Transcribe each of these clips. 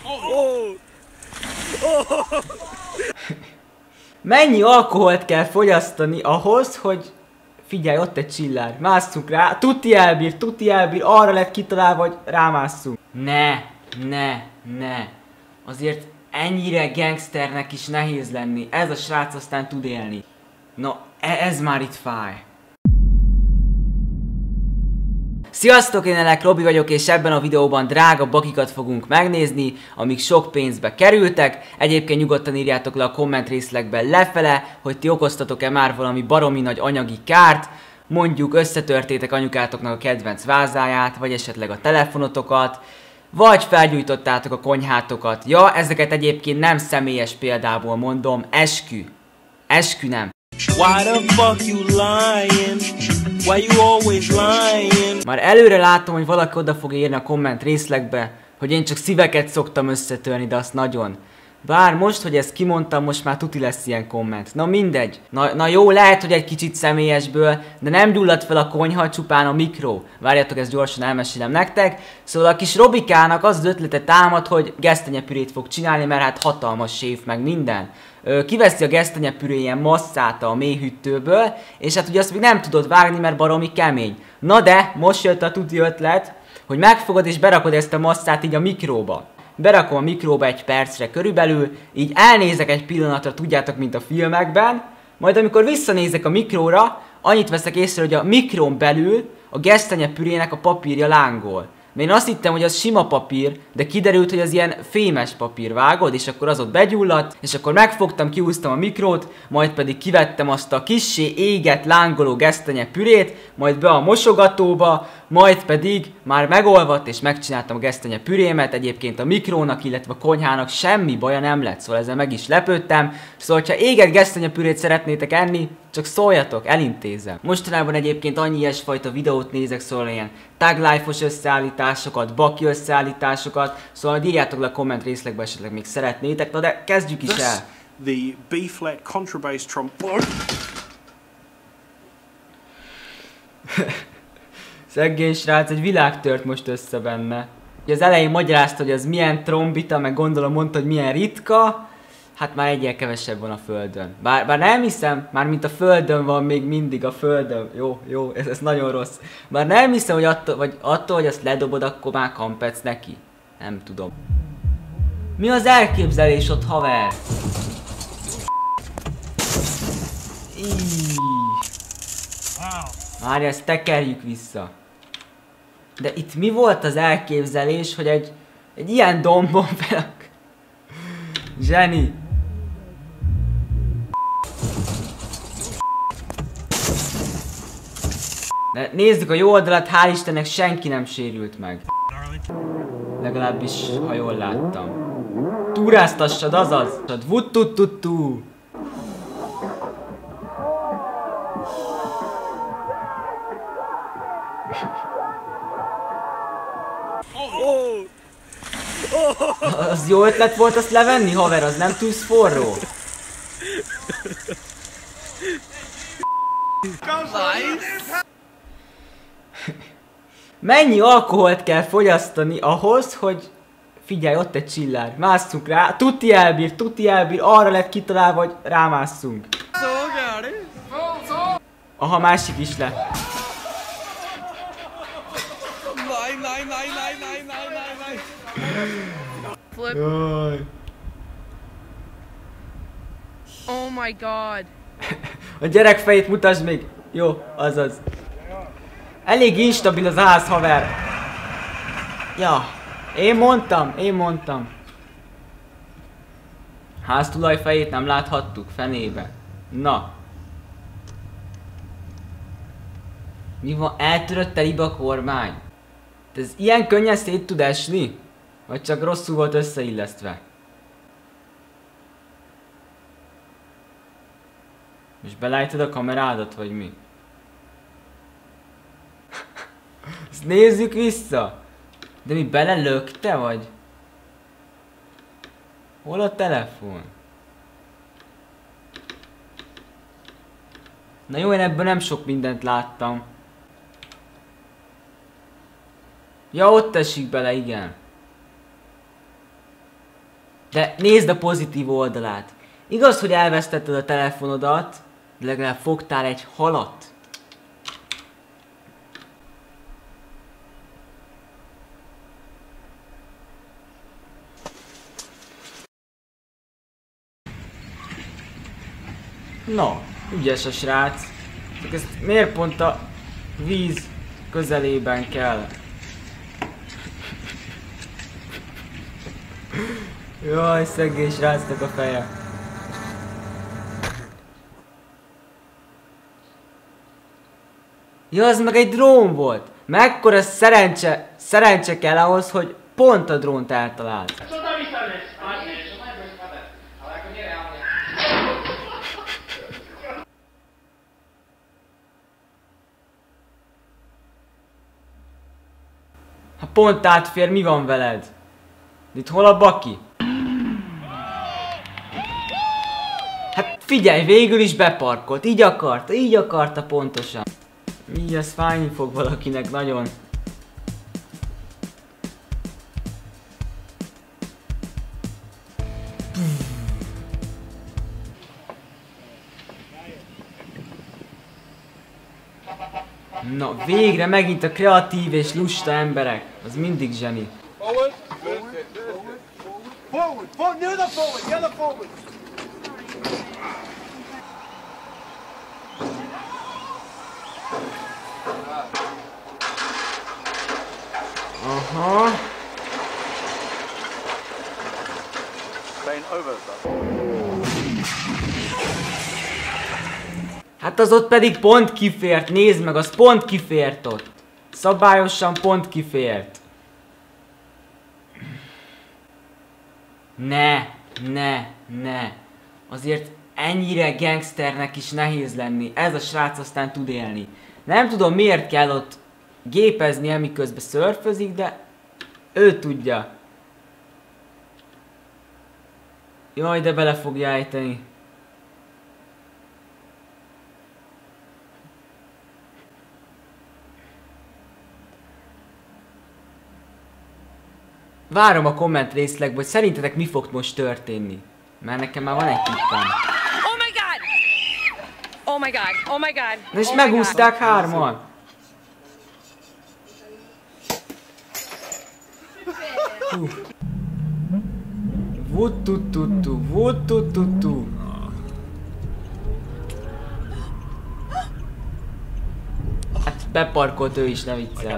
Mennyi alkoholt kell fogyasztani ahhoz, hogy... Figyelj, ott egy csillár. Másszunk rá. Tuti elbír. Arra lett kitalálva, hogy rámásszunk. Ne. Azért ennyire gangsternek is nehéz lenni. Ez a srác aztán tud élni. Na, ez már itt fáj. Sziasztok, én Elek Robi vagyok, és ebben a videóban drága bakikat fogunk megnézni, amik sok pénzbe kerültek. Egyébként nyugodtan írjátok le a komment részlegben lefele, hogy ti okoztatok-e már valami baromi nagy anyagi kárt. Mondjuk összetörtétek anyukátoknak a kedvenc vázáját, vagy esetleg a telefonotokat, vagy felgyújtottátok a konyhátokat. Ja, ezeket egyébként nem személyes példából mondom, eskü nem. Why the fuck you lying? Why you always lying? Már előre látom, hogy valaki oda fog írni a komment részlegbe, hogy én csak szíveket szoktam összetörni, de azt nagyon. Bár most, hogy ezt kimondtam, most már tuti lesz ilyen komment. Na mindegy. Na jó, lehet, hogy egy kicsit személyesből, de nem gyulladt fel a konyha, csupán a mikró. Várjatok, ezt gyorsan elmesélem nektek. Szóval a kis Robikának az ötlete támad, hogy gesztenyepürét fog csinálni, mert hát hatalmas séf meg minden. Kiveszi a gesztenyepüré ilyen masszát a mélyhűtőből, és hát ugye azt még nem tudod vágni, mert baromi kemény. Na de, most jött a tuti ötlet, hogy megfogod és berakod ezt a masszát így a mikróba. Berakom a mikróba egy percre körülbelül, így elnézek egy pillanatra, tudjátok, mint a filmekben, majd amikor visszanézek a mikróra, annyit veszek észre, hogy a mikrón belül a gesztenyepürének a papírja lángol. Mert én azt hittem, hogy az sima papír, de kiderült, hogy az ilyen fémes papír, vágod, és akkor az ott begyulladt, és akkor megfogtam, kihúztam a mikrót, majd pedig kivettem azt a kissé égett, lángoló gesztenyepürét, majd be a mosogatóba, majd pedig már megolvadt, és megcsináltam a gesztenyepürémet. Egyébként a mikrónak, illetve a konyhának semmi baja nem lett, szóval ezzel meg is lepődtem. Szóval, ha égett gesztenyepürét szeretnétek enni, csak szóljatok, elintézem. Mostanában egyébként annyi ilyesfajta videót nézek, szóval ilyen tag life-os összeállításokat, baki összeállításokat, szóval írjátok le a komment részlegbe, esetleg még szeretnétek, na de kezdjük is el. The B-flat contrabass trombone. Szegény srác, egy világ tört most össze benne. Az elején magyarázta, hogy az milyen trombita, meg gondolom mondta, hogy milyen ritka. Hát már egyel kevesebb van a földön. Bár nem hiszem, már mint a földön van még mindig a földön. Jó, ez nagyon rossz. Bár nem hiszem, hogy attól, hogy azt ledobod, akkor már kampetsz neki. Nem tudom. Mi az elképzelés ott, haver? Várj, ezt tekerjük vissza. De itt mi volt az elképzelés, hogy egy ilyen dombon fel... Zseni! De nézzük a jó oldalat, hál' Istennek senki nem sérült meg. Legalábbis, ha jól láttam. Túráztassad, azaz! Vuttututú! Az jó ötlet volt azt levenni, haver, az nem tűz forró. Mennyi alkoholt kell fogyasztani ahhoz, hogy... Figyelj, ott egy csillár. Másszunk rá. Tuti elbír. Arra lett kitalálva, hogy rámásszunk. Aha, másik is lett. Flip. Oh my god. A gyerek fejét mutasd még. Jó, azaz. Elég instabil az ház, haver. Ja, én mondtam. Háztulaj fejét nem láthattuk, fenébe. Na. Mi van? Eltörött telibe a kormány? Ez ilyen könnyen szét tud esni? Vagy csak rosszul volt összeillesztve? Most belállítod a kamerádat, vagy mi? Ezt nézzük vissza! De mi belelökte, vagy? Hol a telefon? Na jó, én ebből nem sok mindent láttam. Ja, ott esik bele, igen. De nézd a pozitív oldalát. Igaz, hogy elvesztetted a telefonodat, de legalább fogtál egy halat. Na, ügyes a srác. Csak ezt miért pont a víz közelében kell? Jaj, szegény srácnak a feje. Ja, az meg egy drón volt. Mekkora szerencse kell ahhoz, hogy pont a drónt eltalált. Ha pont átfér, mi van veled? Itt hol a baki? Hát figyelj, végül is beparkolt. Így akarta pontosan. Így ez fájni fog valakinek nagyon. Na, végre megint a kreatív és lusta emberek. Az mindig zseni. Forward. Forward. Near the forward. Near the forward. Aha. Plane over, sir. Hát az ott pedig pont kifért, nézd meg, az pont kifért ott. Szabályosan pont kifért. Ne. Azért ennyire gangsternek is nehéz lenni. Ez a srác aztán tud élni. Nem tudom miért kell ott gépeznie, miközben szörfözik, de ő tudja. Jaj, de bele fogja ejteni. Várom a komment részlegbe, hogy szerintetek mi fog most történni. Mert nekem már van egy tippem. Oh my god! Oh my god! Oh my god! Na és Oh my megúszták hárman. Vutututu. Hát beparkolt ő is, ne viccelj.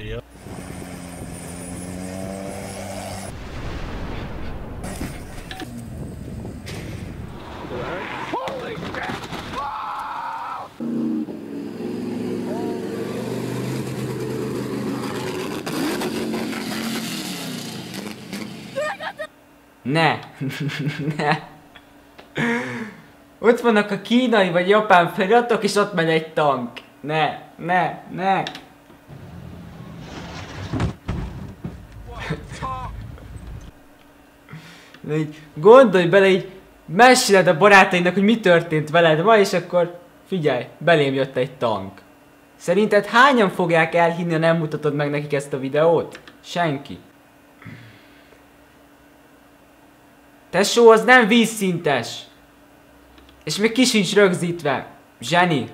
Ne. Ott vannak a kínai vagy japán feliratok, és ott megy egy tank. Ne. De így gondolj bele, így meséled a barátainak, hogy mi történt veled ma, és akkor figyelj, belém jött egy tank. Szerinted hányan fogják elhinni, ha nem mutatod meg nekik ezt a videót? Senki. Tesó, az nem vízszintes. És még ki sincs rögzítve. Zseni.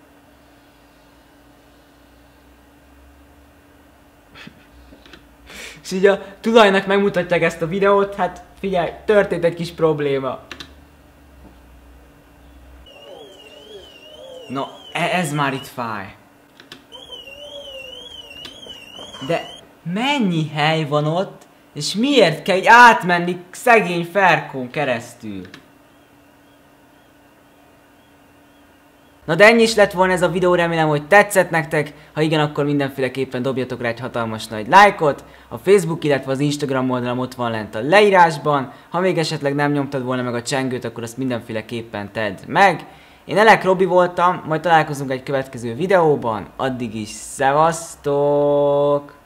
És így a tulajnak megmutatják ezt a videót, hát figyelj, történt egy kis probléma. No, ez már itt fáj. De mennyi hely van ott, és miért kell így átmenni szegény Ferkón keresztül? Na de ennyi is lett volna ez a videó, remélem, hogy tetszett nektek. Ha igen, akkor mindenféleképpen dobjatok rá egy hatalmas nagy lájkot. A Facebook, illetve az Instagram oldalam ott van lent a leírásban. Ha még esetleg nem nyomtad volna meg a csengőt, akkor azt mindenféleképpen tedd meg. Én Elek Robi voltam, majd találkozunk egy következő videóban. Addig is szevasztok!